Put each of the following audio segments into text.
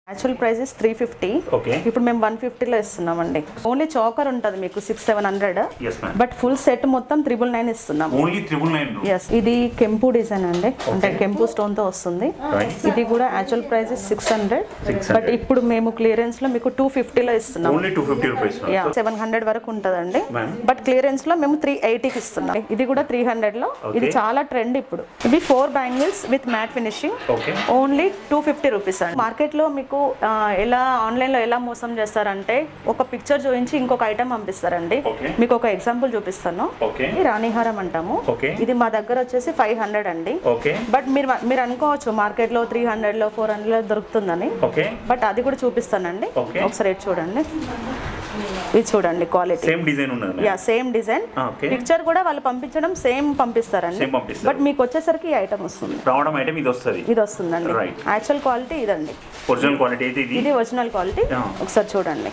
Actual price is 350. ఇప్పుడు మేము 150 లో ఇస్తున్నామండి. ఓన్లీ చోకర్ ఉంటుంది మీకు 600-700. బట్ ఫుల్ సెట్ మొత్తం 999 ఇస్తున్నాం. ఓన్లీ 999. yes ఇది కెంపు డిజైన్ అండి. అంటే కెంపు స్టోన్ తో వస్తుంది. ఇది కూడా యాక్చువల్ ప్రైస్ ఇస్ 600. బట్ ఇప్పుడు మేము క్లియరెన్స్ లో మీకు 250 లో ఇస్తున్నాం. ఓన్లీ 250 రూపాయస్. 700 వరకు ఉంటదండి. బట్ క్లియరెన్స్ లో మేము 380 కి ఇస్తున్నాం. ఇది కూడా 300 లో. ఇది చాలా ట్రెండ్ ఇప్పుడు. ఇది 4 bangles with mat finishing. Only 250 rupees అండి. మార్కెట్ లో మీకు ఎలా ఆన్లైన్ లో ఎలా మోసం చేస్తారంటే ఒక పిక్చర్ చూపించి ఇంకొక ఐటమ్ పంపిస్తారండి. మీకు ఒక ఎగ్జాంపుల్ చూపిస్తాను. ఇది రాణిహారం అంటాము. ఇది మా దగ్గర వచ్చేసి 500 అండి. బట్ మీరు అనుకోవచ్చు మార్కెట్ లో 300 లో 400 లో దొరుకుతుందని. బట్ అది కూడా చూపిస్తానండి. ఒకసారి రేట్ చూడండి. ఇది చూడండి క్వాలిటీ సేమ్ డిజైన్ ఉన్నది. Same design. పిక్చర్ కూడా వాళ్ళు పంపించడం సేమ్ పంపిస్తారండి. బట్ మీకు వచ్చేసరికి ఈ ఐటమ్ వస్తుంది. రావడం ఐటమ్ ఇది వస్తుందండి. యాక్చువల్ క్వాలిటీ ఇదండి. ఒరిజినల్ క్వాలిటీ ఇది ఒరిజినల్ క్వాలిటీ. ఒకసారి చూడండి.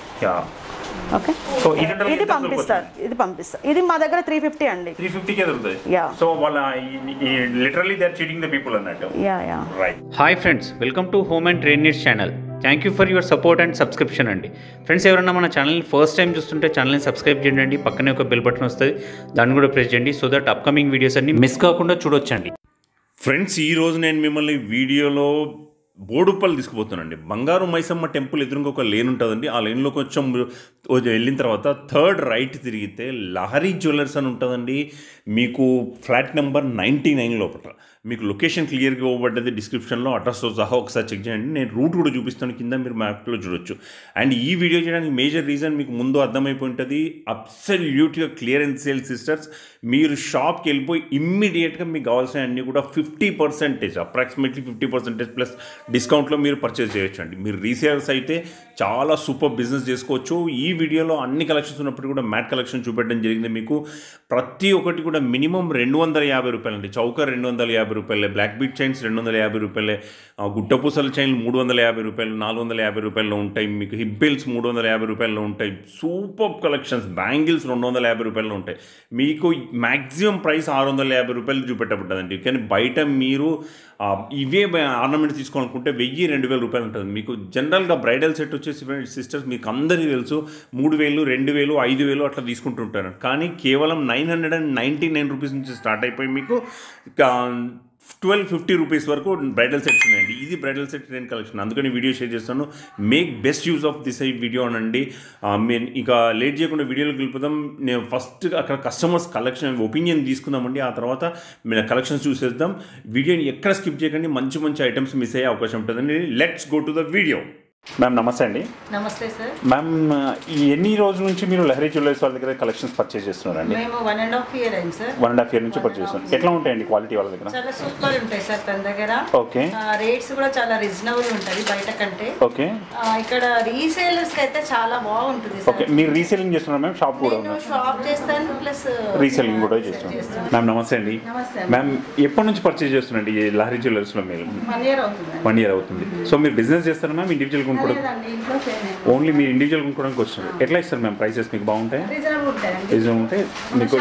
ఓకే సో ఇది పంపిస్తారు. ఇది మా దగ్గర 350 అండి. 350 కే దొరుకుతుంది. సో వాళ్ళ literally they are cheating the people అన్నట్టు. Right. Hi friends, welcome to Home and Trade Needs channel. Thank you for your support and subscription అండి. ఫ్రెండ్స్, ఎవరైనా మన ఛానల్ని ఫస్ట్ టైం చూస్తుంటే ఛానల్ని సబ్స్క్రైబ్ చేయండి. పక్కనే ఒక బెల్ బటన్ వస్తుంది, దాన్ని కూడా ప్రెస్ చేయండి. సో దట్ అప్కమింగ్ వీడియోస్ అన్ని మిస్ కాకుండా చూడొచ్చండి. ఫ్రెండ్స్, ఈరోజు నేను మిమ్మల్ని వీడియోలో బోడుప్పల్ తీసుకుపోతున్నానండి. బంగారు మైసమ్మ టెంపుల్ ఎదురుగా ఒక లేన్ ఉంటుందండి. ఆ లేన్లో కొంచెం వెళ్ళిన తర్వాత థర్డ్ రైట్ తిరిగితే లహరి జ్యువెలర్స్ అని ఉంటుందండి. మీకు ఫ్లాట్ నెంబర్ 99 లోపల. మీకు లొకేషన్ క్లియర్గా ఇవ్వబడ్డది డిస్క్రిప్షన్లో, అడ్రస్తో సహా ఒకసారి చెక్ చేయండి. నేను రూట్ కూడా చూపిస్తాను, కింద మీరు మ్యాప్లో చూడొచ్చు. అండ్ ఈ వీడియో చేయడానికి మేజర్ రీజన్ మీకు ముందు అర్థమైపోయి ఉంటుంది. అబ్సల్యూట్గా క్లియర్ అండ్ సేల్ సిస్టర్స్. మీరు షాప్కి వెళ్ళిపోయి ఇమ్మీడియట్గా మీకు కావాల్సిన అన్నీ కూడా 50% అప్రాక్సిమేట్లీ 50% ప్లస్ డిస్కౌంట్లో మీరు పర్చేస్ చేయొచ్చు అండి. మీరు రీసేలర్స్ అయితే చాలా సూపర్ బిజినెస్ చేసుకోవచ్చు. ఈ వీడియోలో అన్ని కలెక్షన్స్ ఉన్నప్పుడు కూడా మ్యాట్ కలెక్షన్ చూపెట్టడం జరిగింది. మీకు ప్రతి ఒక్కటి కూడా మినిమం 250 రూపాయలు అండి. చౌకర్ 250 రూపాయలే, బ్లాక్ బీట్ చైన్స్ 250 రూపాయలే, గుట్టపూసల చైన్లు 350 రూపాయలు, 450 రూపాయల్లో ఉంటాయి. మీకు హిప్ బెల్ట్స్ 350 రూపాయల్లో ఉంటాయి. Super collections. బ్యాంగిల్స్ 250 రూపాయల్లో ఉంటాయి. మీకు మ్యాక్సిమం ప్రైస్ 650 రూపాయలు చూపెట్టబడ్డదండి. కానీ బయట మీరు ఇవే ఆర్నమెంట్స్ తీసుకోవాలనుకుంటే 1000-2000 రూపాయలు ఉంటుంది. మీకు జనరల్గా బ్రైడల్ సెట్ వచ్చేసి సిస్టర్స్ మీకు అందరికీ తెలుసు 3000, 2000, 5000 అట్లా తీసుకుంటుంటారు. కానీ కేవలం 999 రూపీస్ నుంచి స్టార్ట్ అయిపోయి మీకు 1250 రూపీస్ వరకు బ్రైడల్ సెట్స్ ఉన్నాయండి. ఇది బ్రైడల్ సెట్ ట్రెండ్ కలెక్షన్. అందుకని వీడియో షేర్ చేస్తాను. Make best use of this video అనండి. మేము ఇక లేట్ చేయకుండా వీడియోలోకి వెళ్ళిపోదాం. నేను ఫస్ట్ అక్కడ కస్టమర్స్ కలెక్షన్ ఒపీనియన్ తీసుకుందామండి. ఆ తర్వాత మేము కలెక్షన్స్ చూసేద్దాం. వీడియోని ఎక్కడ స్కిప్ చేయకండి. మంచి మంచి ఐటమ్స్ మిస్ అయ్యే అవకాశం ఉంటుందండి. Let's go to the video. Ma'am నమస్తే అండి. నమస్తే సార్. మ్యామ్, ఎన్ని రోజుల నుంచి మీరు లహరి జ్యువెలర్స్ వాళ్ళ దగ్గర కలెక్షన్స్ పర్చేజ్ చేస్తున్నారండి? మేము 1.5 year అయింది సార్. 1.5 year నుంచి పర్చేజ్ చేస్తున్నారు. ఎట్లా ఉంటాయండి క్వాలిటీ వాళ్ళ దగ్గర? చాలా సూపర్ ఉంటాయి సార్ తన దగ్గర. ఓకే. రేట్స్ కూడా చాలా రీజనబుల్ ఉంటుంది బయట కంటే. ఓకే. ఇక్కడ రీసేలర్స్ కి అయితే చాలా బాగుంటుంది సార్. ఓకే. మీరు రీసేలింగ్ చేస్తున్నారు మ్యామ్? షాప్ కూడా ఉంది? షాప్ చేస్తాను ప్లస్ రీసేలింగ్ కూడా చేస్తాను. మ్యామ్ నమస్తే అండి. మ్యామ్, ఎప్పటి నుంచి పర్చేజ్ చేస్తున్నారండి ఈ లహరి జ్యువెలర్స్లో మీరు? 1 year అవుతుంది. 1 year అవుతుంది. సో మీరు బిజినెస్ చేస్తారా మ్యామ్? ఇండివిజువల్ కూడా? ఓన్లీ మీరు ఇండివిజువల్ కొనుక్కోవడానికి వచ్చారు. ఎట్లా ఇస్తారు మ్యామ్? ప్రైసెస్ మీకు బాగుంటాయి? రీజనబుల్ ఉంటాయి. మీకు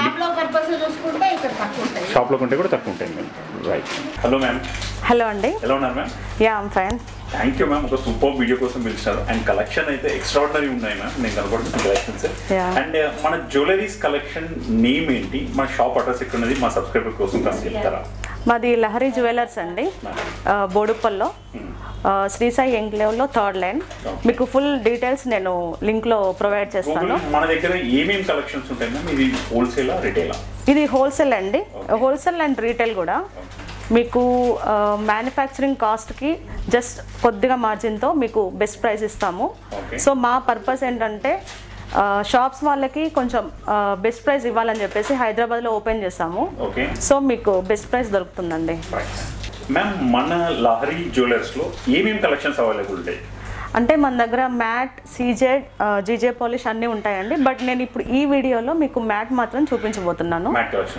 షాప్లో కొంటే కూడా తక్కువ ఉంటాయి ma'am. Right. Hello ma'am. Hello అండి. ఎలా ఉన్నారు ma'am? I'm fine. Thank you ma'am. ఒక సూపర్ వీడియో కోసం పిలిచారు. అండ్ కలెక్షన్ అయితే ఎక్స్ట్రాడినరీ ఉన్నాయి మ్యామ్. నేను కనపడుతున్న కలెక్షన్స్. అండ్ మన జ్యువెలరీస్ కలెక్షన్ నేమ్ ఏంటి, మన షాప్ అడ్రస్ ఎక్కడ ఉన్నది మా సబ్స్క్రైబర్ కోసం కాస్త చెప్తారా? మాది లహరి జ్యువెలర్స్ అండి, బోడుప్పల్లో, శ్రీ సాయి ఎన్క్లేవ్లో 3rd లైన్. మీకు ఫుల్ డీటెయిల్స్ నేను లింక్లో ప్రొవైడ్ చేస్తాను. మన దగ్గర ఏమేమి కలెక్షన్స్ ఉంటాయి మ్యామ్? ఇది హోల్సేలా రిటైలా? ఇది హోల్సేల్ అండి. హోల్సేల్ అండ్ రీటైల్ కూడా. మీకు మ్యానుఫ్యాక్చరింగ్ కాస్ట్కి జస్ట్ కొద్దిగా మార్జిన్తో మీకు బెస్ట్ ప్రైస్ ఇస్తాము. సో మా పర్పస్ ఏంటంటే షాప్స్ వాళ్ళకి కొంచెం బెస్ట్ ప్రైస్ ఇవ్వాలని చెప్పేసి హైదరాబాద్లో ఓపెన్ చేసాము. సో మీకు బెస్ట్ ప్రైస్ దొరుకుతుందండి. మ్యామ్, మన లహరి జ్యువెలర్స్లో ఏమేమి కలెక్షన్స్ అవైలబుల్ ఉంటాయి? అంటే మన దగ్గర మ్యాట్, సీజెడ్, జీజే పాలిష్ అన్నీ ఉంటాయండి. బట్ నేను ఇప్పుడు ఈ వీడియోలో మీకు మ్యాట్ మాత్రం చూపించబోతున్నాను.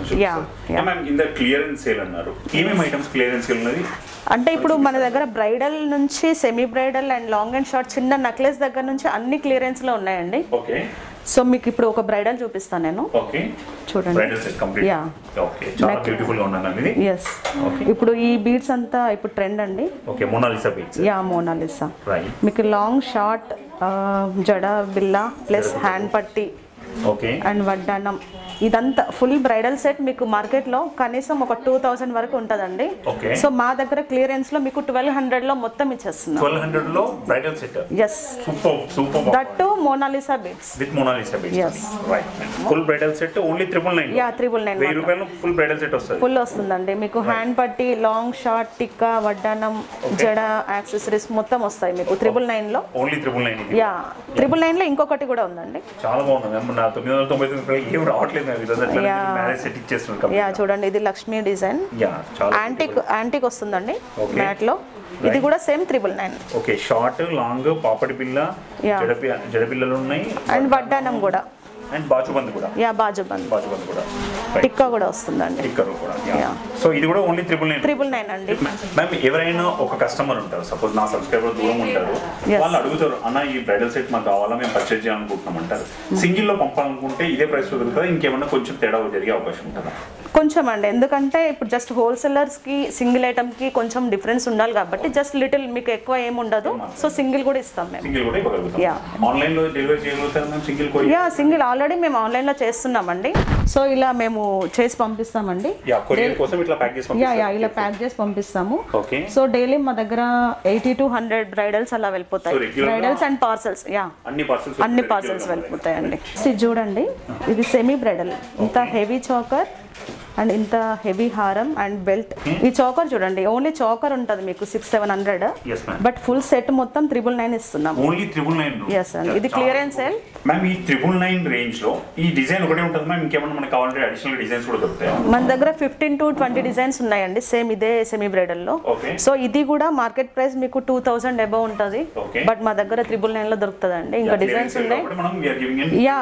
అంటే ఇప్పుడు మన దగ్గర బ్రైడల్ నుంచి semi bridal and long and short చిన్న నెక్లెస్ దగ్గర నుంచి అన్ని క్లియరెన్స్లో ఉన్నాయండి. సో మీకు ఇప్పుడు ఒక బ్రైడల్ చూపిస్తాను నేను. ఓకే చూడండి. Bridal set complete. Yeah. Okay చాలా బ్యూటిఫుల్ గా ఉందండి ఇది. yes. ఇప్పుడు ఈ బీడ్స్ అంతా ఇప్పుడు ట్రెండ్ అండి. Okay Mona Lisa beads. Yeah Mona Lisa. Right. మీకు లాంగ్ షార్ట్ జడ బిల్లా ప్లస్ హ్యాండ్ పట్టి ఓకే అండ్ వడ్డానం ఇదంతా ఫుల్ బ్రైడల్ సెట్ మీకు మార్కెట్లో కనీసం ఒక 2000 వరకు ఉంటుందండి. సో మా దగ్గర క్లియరెన్స్ లో మీకు 1200 లో మొత్తం ఇచ్చేస్తున్నాం. 1200 లో bridal set. yes. Super that too Mona Lisa beads with Mona Lisa beads. yes. Right. Full bridal set only 999. Yeah 999. 1000 రూపాయలు ఫుల్ బ్రైడల్ సెట్ వస్తుంది. ఫుల్ వస్తుందండి మీకు. హ్యాండ్ పట్టి లాంగ్ షార్ట్ టిక్కా వడ్డానం జడ యాక్సెసరీస్ మొత్తం వస్తాయి మీకు 999 లో. ఓన్లీ 999. యా 999 లో ఇంకొకటి కూడా ఉందండి. చాలా బాగుంది. నా 999 ఏం రావట్లేదు. మ్యారేజ్ సెట్ ఇచ్చేస్తున్నారు. యా చూడండి ఇది లక్ష్మీ డిజైన్. యా చాలా యాంటిక్ వస్తుందండి మ్యాట్ లో. ఇది కూడా సేమ్ 999. ఓకే షార్ట్ లాంగ్ పాపడి బిల్ల జడపిల్లలు ఉన్నాయి అండ్ వడ్డానం కూడా అండ్ బాజుబంద్ కూడా. యా బాజుబంద్ కూడా. టిక్కా కూడా వస్తుందండి. టిక్కర్ కూడా. సో ఇది కూడా ఓన్లీ 999 అండి. మ్యామ్ ఎవరైనా ఒక కస్టమర్ ఉంటారు, సపోజ్ నా సబ్స్క్రైబర్ దూరం ఉంటారు, వాళ్ళు అడుగుతారు అన్న ఈ బ్రైడల్ సెట్ మాకు కావాలా మేము పర్చేజ్ చేయాలనుకుంటున్నాం అంటారు. సింగిల్ లో పంపాలనుకుంటే ఇదే ప్రైస్ లో దొరుకుతుంది, ఇంకేమన్నా కొంచెం తేడా జరిగే అవకాశం ఉంటుందా? కొంచెం అండి, ఎందుకంటే ఇప్పుడు జస్ట్ హోల్సేలర్స్ కి సింగిల్ ఐటమ్ కి కొంచెం డిఫరెన్స్ ఉండాలి కాబట్టి జస్ట్ లిటిల్ మీకు ఎక్కువ ఏమి ఉండదు. సో సింగిల్ కూడా ఇస్తాం మేము. సింగిల్ కూడా ఇవ్వగలుగుతాం. ఆన్లైన్ లో డెలివరీ చేయగలుగుతారు మేము సింగిల్ కూడా? యా సింగిల్ ఆల్రెడీ మేము ఆన్లైన్ లో చేస్తున్నామండి. సో ఇలా మేము చేసి పంపిస్తామండి. కొరియర్ కోసం ఇట్లా ప్యాక్ చేసి పంపిస్తాము. యా ఇలా ప్యాక్ చేసి పంపిస్తాము. ఓకే. సో డైలీ మా దగ్గర 80 to 100 బ్రైడల్స్ అలా వెళ్ళిపోతాయి. Bridals and parcels. యా అన్ని పార్సల్స్ వెళ్ళిపోతాయండి. ఇది చూడండి ఇది సెమీ బ్రైడల్. ఇంత హెవీ చోకర్ అండ్ ఇంత హెవీ హారం అండ్ బెల్ట్. ఈ చోకర్ చూడండి ఓన్లీ చోకర్ ఉంటుంది మీకు 600-700, బట్ ఫుల్ సెట్ మొత్తం 999 ఇస్తున్నాం. ఓన్లీ 999. yes అండి. ఇది క్లియరెన్స్ సేల్. మ్యామ్ ఈ 999 రేంజ్ లో ఈ డిజైన్ ఒకటే ఉంటుంది మ్యామ్, ఇంకేమన్నా మనకి కావాలంటే అడిషనల్ డిజైన్స్ కూడా దొరుకుతాయి? మన దగ్గర 15 to 20 డిజైన్స్ ఉన్నాయండి సేమ్ ఇదే సెమీ బ్రైడల్ లో. సో ఇది కూడా మార్కెట్ ప్రైస్ మీకు 2000 అబౌవ్ ఉంటుంది, బట్ మా దగ్గర 999 లో దొరుకుతుందండి. ఇంకా డిజైన్స్ ఉన్నాయి. యా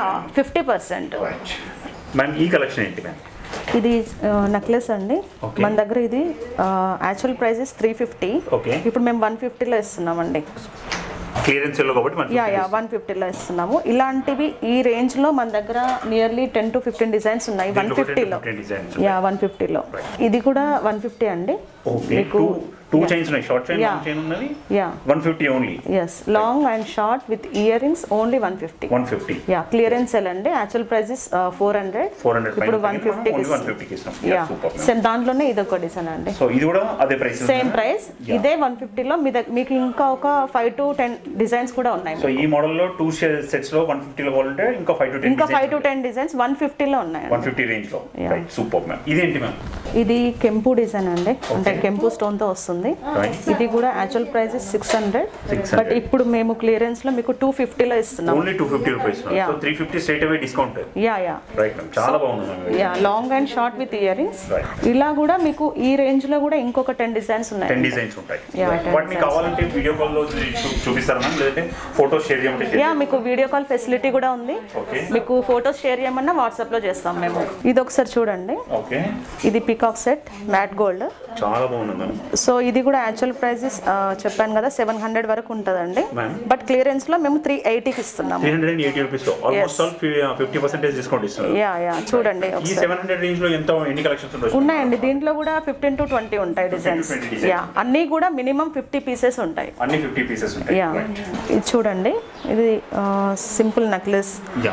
50%. మ్యామ్ ఈ కలెక్షన్ ఏంటి మ్యామ్? ఇది నెక్లెస్ అండి. మన దగ్గర ఇది యాక్చువల్ ప్రైస్ 350, ఇప్పుడు మేము 150 లో ఇస్తున్నామండి. క్లియరెన్స్ లో కాబట్టి యా 150 లో ఇస్తున్నాము. ఇలాంటివి ఈ రేంజ్ లో మన దగ్గర నియర్లీ 10 to 15 డిజైన్స్ ఉన్నాయి 150 లో. యా 150 లో. ఇది కూడా 150 అండి. మీకు 2 చైన్స్ ఉన్నాయి, షార్ట్ చైన్ లాంగ్ చైన్ ఉన్నది. Yeah 150 only. yes long and short with ear rings only 150. Yeah clearance sale అండి. యాక్చువల్ ప్రైస్ 400, ఇప్పుడు 150 కి ఇస్తాం. యా సేమ్ దాంట్లోనే ఇది ఒక డిజైన్ అండి. సో ఇది కూడా అదే ప్రైస్, సేమ్ ప్రైస్. ఇదే 150 లో మీకు ఇంకా ఒక 5 to 10 డిజైన్స్ కూడా ఉన్నాయి. సో ఈ మోడల్ లో 2 సెట్స్ లో 150 లో కావాలంటే ఇంకా 5 to 10 డిజైన్స్ 150 లో ఉన్నాయి. 150 రేంజ్ లో. Right super ma'am. ఇదేంటి మ్యామ్? ఇది కెంపు డిజైన్ అండి, అంటే కెంపు స్టోన్ తో వస్తుంది. ఇది కూడా యాక్చువల్ ప్రైస్ 600, బట్ ఇప్పుడు మేము క్లియరెన్స్ లో మీకు 250 లో ఇస్తున్నాం. Only 250 rupees. So 350 straight away discount. Yeah right ma'am చాలా బాగుంది. Yeah long and short with ear rings. ఇలా కూడా మీకు ఈ రేంజ్ లో కూడా ఇంకొక 10 డిజైన్స్ ఉన్నాయి. 10 డిజైన్స్ ఉంటాయి. వాటిని కావాలంటే వీడియో కాల్ లో చూపిస్తారా మ్యామ్, లేదంటే ఫోటోస్ షేర్ చేయమంటే? యా మీకు వీడియో కాల్ ఫెసిలిటీ కూడా ఉంది. మీకు ఫోటోస్ షేర్ చేయమన్నా వాట్సాప్ లో చేస్తాం మేము. ఇది ఒకసారి చూడండి. ఓకే. ఇది పికాక్ సెట్ మ్యాట్ గోల్డ్, చాలా బాగుంది మ్యామ్. సో ఇది కూడా యాక్చువల్ ప్రైసెస్ చెప్పాను కదా 700 వరకు ఉంటుందండి, బట్ క్లియరెన్స్ లో మేము 380 కి ఇస్తున్నాము. 380 రూపీస్ లో ఆల్మోస్ట్ ఆల్ 50% డిస్కౌంట్ ఇస్తున్నారు. యా చూడండి. ఈ 700 రేంజ్ లో ఎన్ని కలెక్షన్స్ ఉన్నాయండి? దీంట్లో కూడా 15 to 20 ఉంటాయి డిజైన్స్. యా అన్ని కూడా మినిమం 50 పీసెస్ ఉంటాయి. అన్ని 50 పీసెస్ ఉంటాయి. యా ఇది చూడండి. ఇది సింపుల్ నెక్లెస్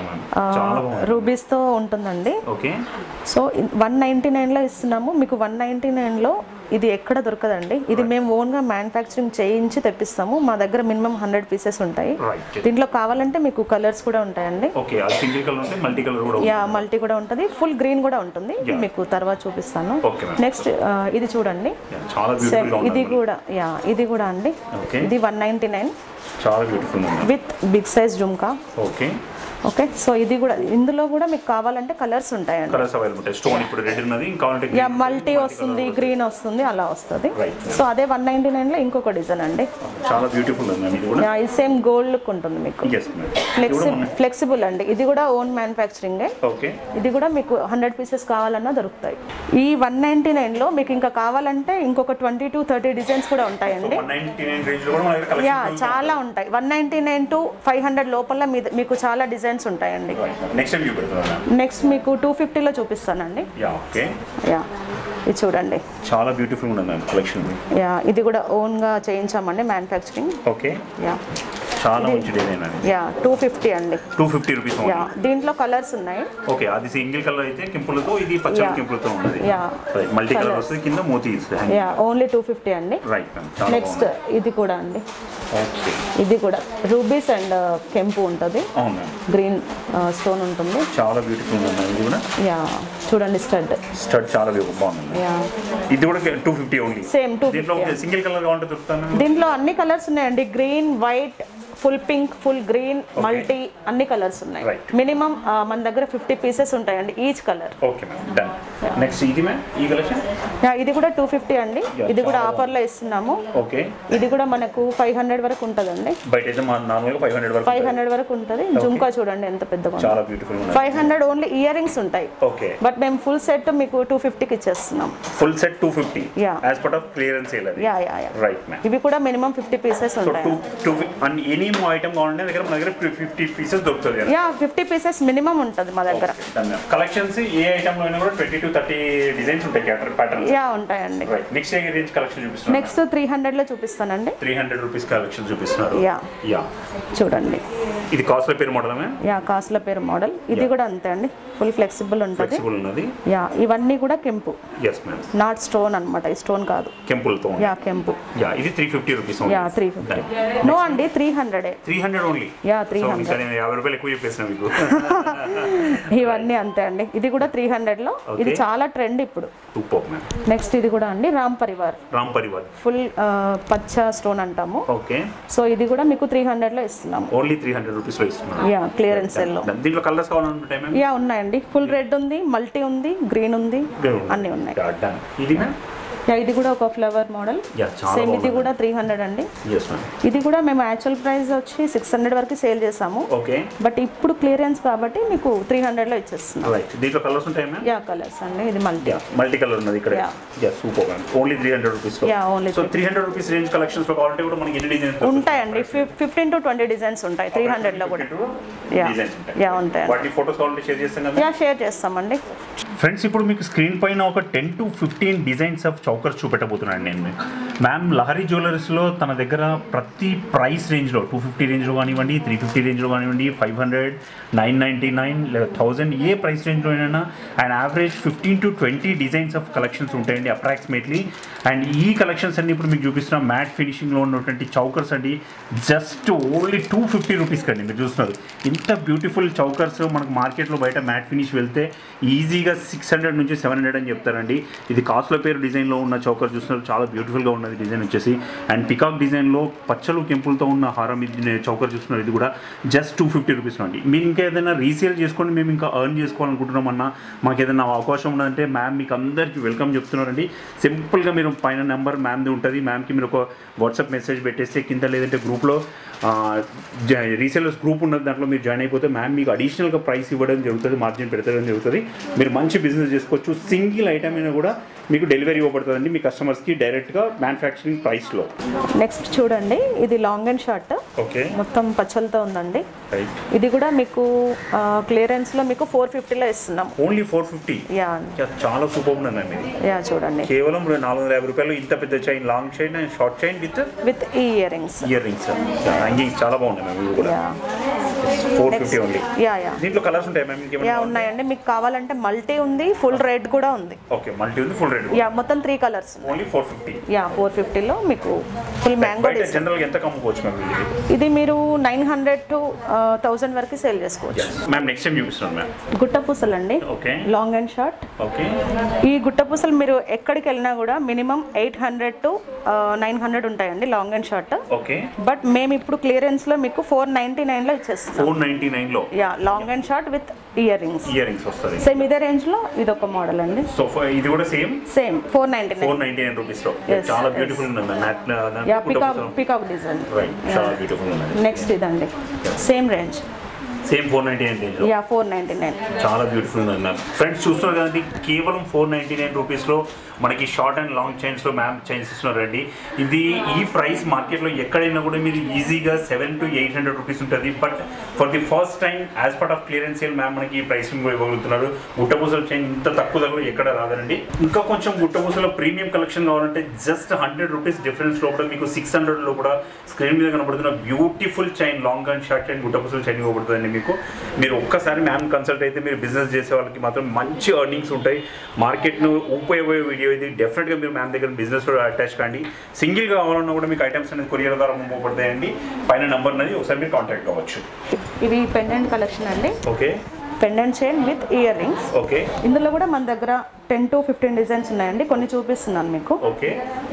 రూబీస్ తో ఉంటుందండి. ఓకే. సో 199 లో ఇస్తున్నాము మీకు. 199 లో ఇది ఎక్కడ దొరకదండి. ఇది మేము ఓన్ గా మ్యానుఫ్యాక్చరింగ్ చేయించి తెప్పిస్తాము. మా దగ్గర మినిమం 100 పీసెస్ ఉంటాయి. దీంట్లో కావాలంటే మీకు కలర్స్ కూడా ఉంటాయండి. యా మల్టీ కూడా ఉంటుంది, ఫుల్ గ్రీన్ కూడా ఉంటుంది. మీకు తర్వాత చూపిస్తాను. నెక్స్ట్ ఇది చూడండి. ఇది కూడా అండి. ఇది 199 with big size jhumka. Okay. So ఇది కూడా, ఇందులో కూడా మీకు కావాలంటే కలర్స్ ఉంటాయండి. కలర్స్ అవైలబుల్ ఉంటాయి. స్టోన్ ఇప్పుడు రెడ్ ఉన్నది, ఇంకా కావాలంటే యా మల్టీ వస్తుంది, గ్రీన్ వస్తుంది, అలా వస్తుంది. సో అదే 199 లో ఇంకొక డిజైన్ అండి. చాలా బ్యూటిఫుల్ ఉంది ఇది కూడా. యా ఇది సేమ్ గోల్డ్ లుక్ ఉంటుంది మీకు. ఫ్లెక్సిబుల్ అండి. ఇది కూడా ఓన్ మ్యానుఫ్యాక్చరింగ్. ఓకే. ఇది కూడా మీకు 100 పీసెస్ కావాలన్నా దొరుకుతాయి. ఈ 199 లో మీకు ఇంకా కావాలంటే ఇంకొక 20 to 30 డిజైన్స్ కూడా ఉంటాయండి. యా చాలా ఉంటాయి. 199 to 500 లోపల మీకు చాలా డిజైన్స్ డిజైన్స్ ఉంటాయండి. నెక్స్ట్ వ్యూ పెడతారా? నెక్స్ట్ మీకు 250లో చూపిస్తానండి. Yeah okay. యా ఇది చూడండి, చాలా బ్యూటిఫుల్ ఉంది మ్యామ్ కలెక్షన్. యా ఇది కూడా ఓన్గా చేయించామండి మ్యానుఫ్యాక్చరింగ్. ఓకే. యా చాలా మంచి డిజైన్ అండి. యా 250 అండి. 250 రూపీస్. యా దీంట్లో కలర్స్ ఉన్నాయి. ఓకే, అది సింగిల్ కలర్ అయితే కెంపులతో, ఇది పచ్చల కెంపులతో ఉన్నది. యా మల్టీ కలర్ వస్తుంది, కింద మోతీ ఇస్తుంది. యా ఓన్లీ 250 అండి. Right ma'am. నెక్స్ట్ ఇది కూడా అండి. ఓకే, ఇది కూడా రూబీస్ అండ్ కెంపు ఉంటుంది. అవును మ్యామ్. గ్రీన్ స్టోన్ ఉంటుంది. చాలా బ్యూటిఫుల్ ఉంది మ్యామ్. ఇది కూడా యా చూడండి, స్టడ్ చాలా బాగుంది. యా ఇది కూడా 250 ఓన్లీ. సేమ్ 250. దీంట్లో సింగిల్ కలర్ కావాలంటే దొరుకుతాను. దీంట్లో అన్ని కలర్స్ ఉన్నాయండి, green, white, full pink, full green, multi, అన్ని కలర్స్ ఉన్నాయి. మినిమం మన దగ్గర 50 పీసెస్ ఉంటాయండి each colour. Okay ma'am, done. Next ఇది మ్యామ్, ఈ కలెక్షన్ ఇది కూడా 250 అండి. ఇది కూడా ఆఫర్లో ఇస్తున్నాము. ఓకే, ఇది కూడా మనకు 500 వరకు ఉంటుందండి. బయట అయితే నార్మల్గా 500 వరకు ఉంటుంది. జుంకా చూడండి ఎంత పెద్దగా, చాలా బ్యూటిఫుల్. 500 ఓన్లీ ఇయర్ రింగ్స్ ఉంటాయి. ఓకే, బట్ మేము ఫుల్ సెట్ మీకు 250కి ఇచ్చేస్తున్నాం. Full set 250. Yeah, as part of clearance sale అది. యా. Right ma'am. ఇవి కూడా మినిమం 50 పీసెస్ ఉంటాయి. ఎనీ ఐటమ్ కావాలంటే మన దగ్గర 50 పీసెస్ దొరుకుతుంది. యా 50 పీసెస్ మినిమం ఉంటుంది మా దగ్గర. కలెక్షన్స్ ఏ ఐటమ్ లో అయినా కూడా 20 to 30 డిజైన్స్ ఉంటాయి, ప్యాటర్న్స్. యా ఉంటాయండి. రైట్. నెక్స్ట్ ఏ రేంజ్ కలెక్షన్ చూపిస్తున్నారు? నెక్స్ట్ 300 లో చూపిస్తానండి. 300 రూపీస్ కలెక్షన్ చూపిస్తున్నారు. యా చూడండి, ఇది కాస్ట్ల పేరు మోడల్. యా కాస్ట్ల పేరు మోడల్. ఇది కూడా అంతే అండి, ఫుల్ ఫ్లెక్సిబుల్ ఉంటుంది. యా ఇవన్నీ కూడా కెంపు. Yes ma'am. నాట్ స్టోన్ అన్నమాట, ఈ స్టోన్ కాదు, కెంపులతో. యా కెంపు. యా ఇది 350 రూపీస్. యా 350. నో అండి, 300 ఓన్లీ. యా 300. 50 రూపాయలు ఎక్కువ చెప్పేసిన మీకు. ఇవన్నీ అంతే అండి. ఇది కూడా 300 లో. ఇది చాలా ట్రెండ్ ఇప్పుడు. నెక్స్ట్ ఇది కూడా అండి, రామ్ పరివార్. ఫుల్ పచ్చ స్టోన్ అంటాము. ఓకే. సో ఇది కూడా మీకు 300 లో ఇస్తున్నాము. ఓన్లీ 300 రూపీస్ లో ఇస్తున్నాము. యా క్లియరెన్స్ సేల్ లో. దీంట్లో కలర్స్ కావాలంటే యా ఉన్నాయండి, ఫుల్ రెడ్ ఉంది, మల్టీ ఉంది, గ్రీన్ ఉంది, అన్ని ఉన్నాయి. ఇది మ్యామ్. యా ఇది కూడా ఒక ఫ్లవర్ మోడల్. సేమ్ ఇది కూడా 300 అండి. ఇది కూడా మేము యాక్చువల్ ప్రైస్ వచ్చి 600 వరకు సేల్ చేసాము. బట్ ఇప్పుడు క్లియరెన్స్ కాబట్టి మీకు 300 లో ఇచ్చేస్తున్నాం. దీంట్లో కలర్స్ ఉంటాయి మ్యామ్? యా కలర్స్ అండి. ఇది మల్టీ కలర్ ఉన్నది ఇక్కడ. Yeah super ma'am. Only 300 rupees లో. Yeah only. So 300 rupees range collections లో కావాలంటే కూడా మనకి ఎన్ని డిజైన్స్ ఉంటాయండి? 15 to 20 డిజైన్స్ ఉంటాయి 300 లో కూడా. యా ఉంటాయి. వాటి ఫోటోస్ కావాలంటే షేర్ చేస్తాం కదా? యా షేర్ చేస్తామండి. ఫ్రెండ్స్ ఇప్పుడు మీకు స్క్రీన్ పైన ఒక 10 to 15 డిజైన్స్ ఆఫ్ చౌకర్స్ చూపెట్టబోతున్నాను నేను. మ్యామ్ లహరి జ్యువెలరీస్లో తన దగ్గర ప్రతి ప్రైస్ రేంజ్లో 250 రేంజ్లో కానివ్వండి, 350 రేంజ్లో కానివ్వండి, 500, 999 లేదా 1000 ఏ ప్రైస్ రేంజ్లో అయినా and average 15 to 20 designs of collections ఉంటాయండి అప్రాక్సిమేట్లీ. అండ్ ఈ కలెక్షన్స్ అన్ని ఇప్పుడు మీకు చూపిస్తున్న మ్యాట్ ఫినిషింగ్లో ఉన్నటువంటి చౌకర్స్ అండి జస్ట్ ఓన్లీ 250 రూపీస్కి అండి. మీరు చూస్తున్నారు ఇంత బ్యూటిఫుల్ చౌకర్స్ మనకు మార్కెట్లో బయట మ్యాట్ ఫినిష్ వెళ్తే ఈజీగా 600 నుంచి 700 అని చెప్తారండి. ఇది కాస్ట్ల పేరు డిజైన్లో ఉన్న చౌకర్ చూస్తున్నారు, చాలా బ్యూటిఫుల్గా ఉన్నది డిజైన్ వచ్చేసి. అండ్ పికాక్ డిజైన్లో పచ్చలు కెంపులతో ఉన్న హారం చౌకర్ చూస్తున్నారు, ఇది కూడా జస్ట్ 250 రూపీస్లో అండి. మీరు ఇంకా ఏదైనా రీసేల్ చేసుకొని మేము ఇంకా ఎర్న్ చేసుకోవాలనుకుంటున్నామన్నా మాకు ఏదైనా అవకాశం ఉన్నదంటే మ్యామ్ మీకు అందరికీ వెల్కమ్ చెప్తున్నారండి. సింపుల్గా మీరు పైన నెంబర్ మ్యామ్ది ఉంటుంది, మ్యామ్కి మీరు ఒక వాట్సాప్ మెసేజ్ పెట్టేస్తే కింద లేదంటే గ్రూప్లో రీసేలర్స్ గ్రూప్ ఉన్నది, దాంట్లో మీరు జాయిన్ అయిపోతే మ్యామ్ మీకు అడిషనల్గా ప్రైస్ ఇవ్వడం జరుగుతుంది, మార్జిన్ పెట్టడం జరుగుతుంది. మీరు మంచి బిజినెస్ చేసుకోవచ్చు. సింగిల్ ఐటమ్ అయినా కూడా మీకు డెలివరీ ఇవ్వబడుతుందండి మీ కస్టమర్స్కి డైరెక్ట్గా మ్యానుఫ్యాక్చరింగ్ ప్రైస్లో. నెక్స్ట్ చూడండి, ఇది లాంగ్ అండ్ షార్ట్. ఓకే. మొత్తం పచ్చలతో ఉందండి. ఇది కూడా మీకు క్లియరెన్స్లో మీకు 450లో ఇస్తున్నాం. ఓన్లీ 450. యా చాలా సూపర్ ఉంది మ్యామ్ ఇది. యా చూడండి, కేవలం 450 రూపాయలు ఇంత పెద్ద chain, long chain and short chain with year rings. చాలా బాగున్నాయి మ్యామ్ ఇవి కూడా. 450 ఓన్లీ. యా దీంట్లో కలర్స్ ఉంటాయి మ్యామ్? యా ఉన్నాయండి. మీకు కావాలంటే మల్టీ ఉంది, ఫుల్ రెడ్ కూడా ఉంది. ఓకే, మల్టీ ఉంది, ఫుల్ రెడ్. యా మొత్తం 3 కలర్స్. ఓన్లీ 450. యా 450లో మీకు ఫుల్ మ్యాంగో డిజైన్. జనరల్ గా ఎంత కమ్ముకోవచ్చు మ్యామ్ ఇది? మీరు 900 to 1000 వరకు సేల్ చేసుకోవచ్చు. మ్యామ్ నెక్స్ట్ టైం చూపిస్తాను మ్యామ్. గుట్ట పూసలు అండి. Okay. Long and short. Okay. ఈ గుట్ట పూసలు మీరు ఎక్కడికి వెళ్ళినా కూడా మినిమం 800 to 900 ఉంటాయండి long and short. Okay. But మేము ఇప్పుడు క్లియరెన్స్ లో మీకు 499 లో ఇచ్చేస్తాం. 499 లో. Yeah long and short with year rings. వస్తుంది. సేమ్ ఇదే రేంజ్ లో ఇది ఒక మోడల్ అండి. సో ఇది కూడా సేమ్ 499 రూపీస్ లో. చాలా బ్యూటిఫుల్ ఉంది మ్యాట్. Peacock design. రైట్, చాలా బ్యూటిఫుల్ ఉంది. నెక్స్ట్ ఇదండి, same range same 499 range. Yeah 499. చాలా బ్యూటిఫుల్ ఉంది మ్యామ్. ఫ్రెండ్స్ చూస్తున్నారు కదండి, కేవలం 499 రూపీస్లో మనకి షార్ట్ అండ్ లాంగ్ చైన్స్లో మ్యామ్ చైన్స్ ఇస్తున్నారండి. ఇది ఈ ప్రైస్ మార్కెట్లో ఎక్కడైనా కూడా మీరు ఈజీగా 700 to 800 రూపీస్ ఉంటుంది. But for the first time as part of clearance sale ma'am మనకి ఈ ప్రైసింగ్ ఇవ్వగలుగుతున్నారు. గుట్టపూసల చైన్ ఇంత తక్కువ ధరలో ఎక్కడ రాదండి. ఇంకా కొంచెం గుట్టపూసలో ప్రీమియం కలెక్షన్ కావాలంటే జస్ట్ 100 రూపీస్ డిఫరెన్స్ లోపల మీకు 600లో కూడా స్క్రీన్ మీద కనబడుతున్న beautiful chain long and short chain గుట్టపూసల చైన్ ఇవ్వబడుతుందండి మీకు. మీరు ఒక్కసారి మ్యామ్ కన్సల్ట్ అయితే మీరు బిజినెస్ చేసే వాళ్ళకి మాత్రం మంచి ఎర్నింగ్స్ ఉంటాయి. మార్కెట్ను ఊపోయే వీడియో ఇది. డెఫినెట్గా మీరు మ్యామ్ దగ్గర బిజినెస్ కూడా అటాచ్ కండి. సింగిల్గా కావాలన్నా కూడా మీకు ఐటమ్స్ అనేది కొరియర్ ద్వారా పంపబడతాయండి. పైన నెంబర్ అనేది ఒకసారి మీరు కాంటాక్ట్ అవ్వచ్చు. ఇది పెండెంట్ కలెక్షన్ అండి. Okay, pendant chain with year rings. Okay, ఇందులో కూడా మన దగ్గర 10 to 15 డిజైన్స్ ఉన్నాయండి. కొన్ని చూపిస్తున్నాను మీకు. ఓకే,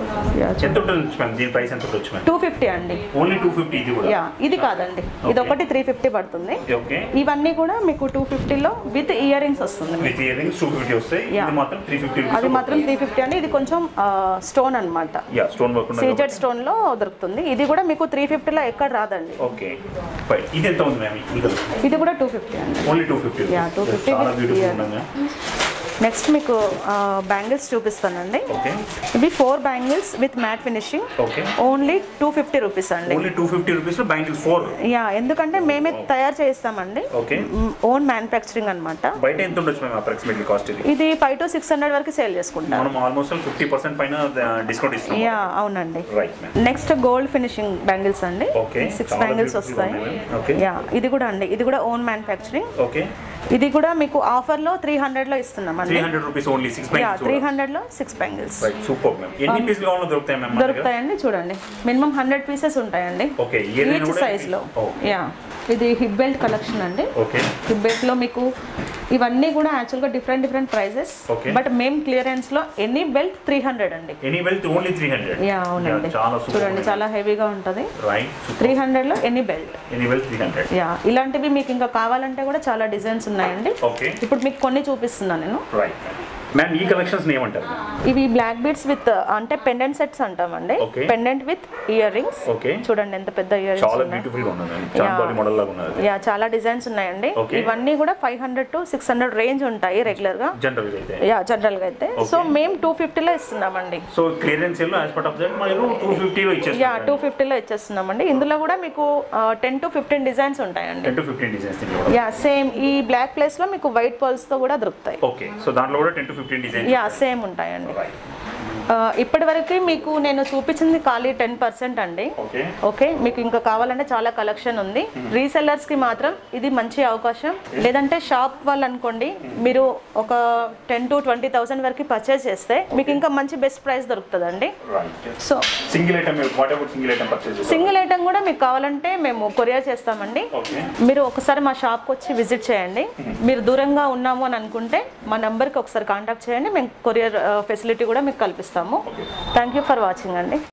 ఎంత ఉంటుంది మ్యామ్? దీని ప్రైస్ ఎంత ఉంటుంది మ్యామ్? 250 అండి. ఓన్లీ 250. ఇది కూడా ఇది కాదండి, ఇది ఒకటి 350 పడుతుంది. ఓకే, ఇవన్నీ కూడా మీకు 250లో విత్ ఇయర్ రింగ్స్ వస్తుంది. విత్ ఇయర్ రింగ్స్ 250 వస్తాయి. ఇది మాత్రం 350. అది మాత్రం 350 అండి. ఇది కొంచెం స్టోన్ అన్నమాట. యా, స్టోన్ వర్క్ ఉంది. సీజెడ్ స్టోన్ లో దొరుకుతుంది. ఇది కూడా మీకు 350లో ఎక్కడ రాదండి. ఓకే, ఇది ఎంత ఉంది మ్యామ్? ఇది కూడా 250 అండి. ఓన్లీ 250. యా 250. చాలా బ్యూటిఫుల్ ఉంది. నెక్స్ట్ మీకు బ్యాంగిల్స్ చూపిస్తానండి. ఇవి 4 bangles with mat finishing. Only 250 rupees అండి. ఓన్లీ 250 రూపీస్ లో బ్యాంగిల్స్ 4. యా, ఎందుకంటే మేమే తయారు చేస్తామండి. ఓన్ మ్యానుఫ్యాక్చరింగ్ అన్నమాట. బయట ఎంత ఉండొచ్చు మేము అప్రాక్సిమేట్లీ కాస్ట్? ఇది 500 to 600 వరకు సేల్ చేసుకుంటాం. మనం ఆల్మోస్ట్ 50% పైన డిస్కౌంట్ ఇస్తాం. యా అవునండి. Right ma'am. Next gold finishing bangles అండి. 6 బ్యాంగిల్స్ వస్తాయి. యా, ఇది కూడా అండి. ఇది కూడా ఓన్ మ్యానుఫ్యాక్చరింగ్. ఓకే, ఇది కూడా మీకు ఆఫర్ లో 300 లో ఇస్తున్నాం అండి. 300 రూపీస్ ఓన్లీ 6 బ్యాంగిల్స్. 300 లో 6 బ్యాంగిల్స్. Right, super ma'am. ఎన్ని పీసులు కావాలో దొరుకుతాయి మ్యామ్? దొరుకుతాయండి. చూడండి, మినిమం 100 పీసెస్ ఉంటాయండి. ఓకే, ఈచ్ సైజ్ లో. యా, ఇది హిప్ బెల్ట్ కలెక్షన్ అండి. ఓకే, హిప్ బెల్ట్ లో మీకు ఇవన్నీ కూడా యాక్చువల్ గా డిఫరెంట్ ప్రైజెస్. బట్ మేము క్లియరెన్స్ లో ఎనీ బెల్ట్ 300 అండి. Any belt only 300. యా అవునండి. చూడండి, చాలా హెవీగా ఉంటది. రైట్, 300 లో any belt. Any belt 300. Yeah, ఇలాంటివి మీకు ఇంకా కావాలంటే కూడా చాలా డిజైన్స్ ఉన్నాయండి. ఓకే, ఇప్పుడు మీకు కొన్ని చూపిస్తున్నాను నేను. Right ma'am. ఈ కలెక్షన్స్ ఏమంటారు? ఇవి బ్లాక్ బీడ్స్ విత్ అంటే పెండెంట్ సెట్స్ అంటామండి. Pendant with year rings. చూడండి ఎంత పెద్ద ఇయర్ రింగ్స్. చాలా బ్యూటిఫుల్ గా ఉంది. చాంబాలి మోడల్ లాగా ఉన్నది. యా, చాలా డిజైన్స్ ఉన్నాయండి. ఇవన్నీ కూడా 500 to 600 రేంజ్ ఉంటాయి రెగ్యులర్ గా. జనరల్ గా అయితే. యా, జనరల్ గా అయితే. సో మేము 250 లో ఇస్తున్నామండి. సో క్లియరెన్స్ సేల్ లో యాస్ పార్ట్ ఆఫ్ దట్ మనం 250 లో ఇచ్చేస్తాం. యా, 250 లో ఇచ్చేస్తున్నామండి. ఇందులో కూడా మీకు 10 to 15 డిజైన్స్ ఉంటాయండి. 10 to 15 డిజైన్స్. యా, సేమ్ ఈ బ్లాక్ ప్లేస్ లో మీకు వైట్ పర్ల్స్ తో కూడా దొరుకుతాయి. ఓకే, సో దాంట్లో కూడా 10 to 15 డిజైన్స్. యా, సేమ్ ఉంటాయండి. ఇప్పటి వరకు మీకు నేను చూపించింది ఖాళీ 10% అండి. ఓకే, మీకు ఇంకా కావాలంటే చాలా కలెక్షన్ ఉంది. రీసెల్లర్స్ కి మాత్రం ఇది మంచి అవకాశం. లేదంటే షాప్ వాళ్ళు అనుకోండి, మీరు ఒక 10 to 20,000 వరకు పర్చేస్ చేస్తే మీకు ఇంకా మంచి బెస్ట్ ప్రైస్ దొరుకుతుందండి. సో సింగిల్ ఐటమ్ కూడా మీకు కావాలంటే మేము కొరియర్ చేస్తామండి. మీరు ఒకసారి మా షాప్కి వచ్చి విజిట్ చేయండి. మీరు దూరంగా ఉన్నాము అని అనుకుంటే మా నెంబర్కి ఒకసారి కాంటాక్ట్ చేయండి. మేము కొరియర్ ఫెసిలిటీ కూడా మీకు కల్పిస్తాము. థ్యాంక్ యూ ఫర్ వాచింగ్ అండి.